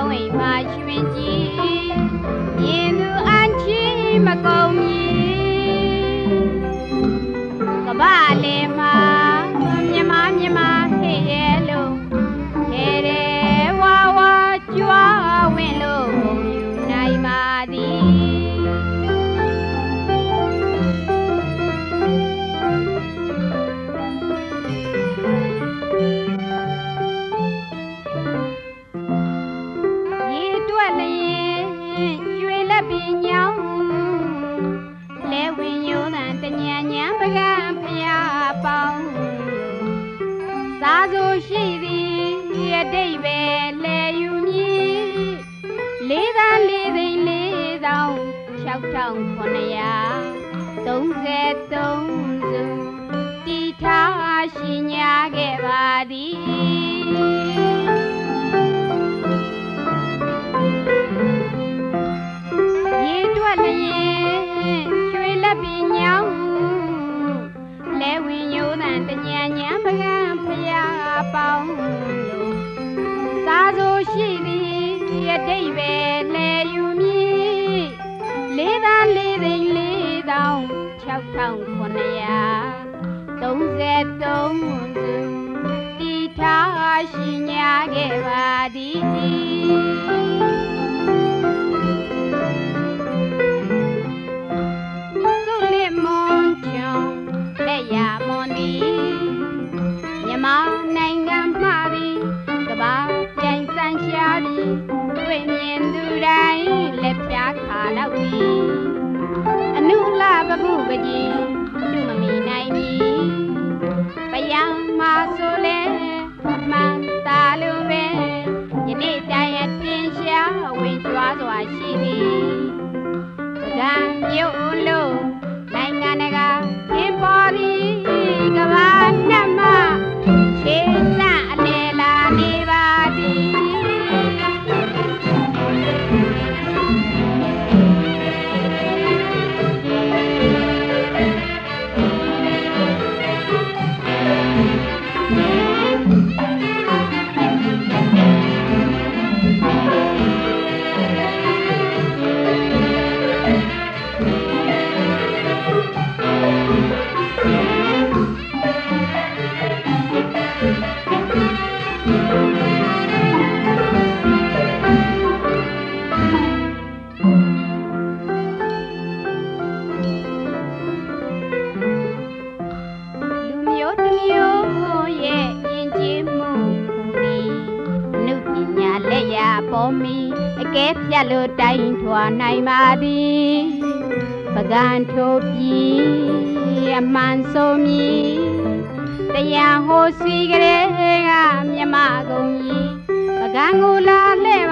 ဝိမာရွှင်ကြည်မြင်သူအန်ချီမကုန်မီကမ္ဘာလေမှာမြမဟေ့ရဲ့လို့ခဲတဲ့ဝါဝါကြွားဝင်လို့ယူနိုင်ပါသည်ရေတွက်လျင်ရွှေလက်ပင်ညောင်းလဲဝင်ယိုးတန်တညံညံပကံဖျားပေါင်းစာဆိုရှိသည်အတိတ်ပဲလဲယူမည်လေးသာလေးသိန်းလေးသောင်း6933စုတီထားရှိညာခဲ့ပါသည်ရေတွက်လျင်ရွှေလက်ပင်ညောင်းလဲဝင်ယိုးတန်တညံညံပကံဖျားပေါင်းလို့စာဆိုရှိသည်အတိတ်ပဲလဲယူမည်လေးသာလေးသိန်းလေးသောင်း6933စုတီထားရှိညာခဲ့ပါသည်စုလစ်မွန်ချွန်လက်ရမွန်သည်မြန်မာနိုင်ငံမှာသည်ကဘာပြိုင်စံရှားသည်တွေ့မြင်သူတိုင်းလက်ဖြာခါတော့သည်အနုလာပပုပကြီးသူမမီနိုင်မီပယံမာဆိုလဲမှန်တာလို့ပဲယနေ့တိုင်အတင်ရှားဝင်ကြွားစွာရှိသည်ပကံမြို့လို့နိုင်ငံတကာသင်ပေါ်သည်ကဘာနှမခြေလန့်အလေလာနေပါသည်ပေါ်မီအကဲဖြတ်လို့တိုင်းထွာနိုင်ပါသည်ပကံထိုးပြီးအမှန်ဆိုမီတရားဟိုစီကလေးကမြမကုန်ကြီးပကံကိုလာလဲ